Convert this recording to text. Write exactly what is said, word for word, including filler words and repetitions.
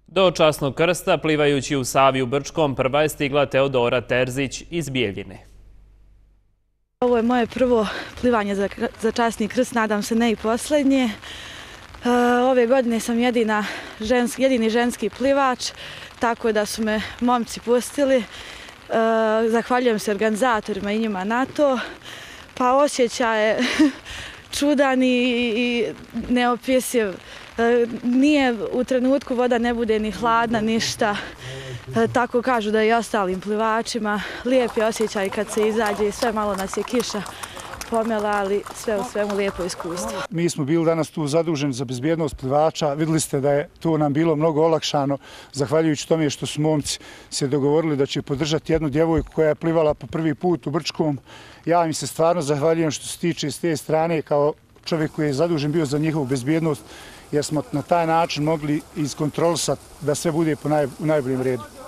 Do časnog krsta, plivajući u Savi u Brčkom, prva je stigla Teodora Terzić iz Bijeljine. Ovo je moje prvo plivanje za, za časni krst, nadam se ne i posljednje. E, ove godine sam jedina ženski, jedini ženski plivač, tako da su me momci pustili. E, zahvaljujem se organizatorima i njima na to. Pa osjećaj je čudan i, i neopisiv. E, nije u trenutku voda ne bude ni hladna, ništa. E, tako kažu da i ostalim plivačima. Lijep je osjećaj kad se izađe i sve, malo nas je kiša pomela, ali sve u svemu lijepo iskustvo. Mi smo bili danas tu zaduženi za bezbjednost plivača. Vidjeli ste da je to nam bilo mnogo olakšano, zahvaljujući tome što su momci se dogovorili da će podržati jednu djevojku koja je plivala po prvi put u Brčkom. Ja im se stvarno zahvaljujem što se tiče s te strane kao čovjek koji je zadužen bio za njihovu bezbjednost, jer smo na taj način mogli iskontrolisati da sve bude po naj, u najboljem redu.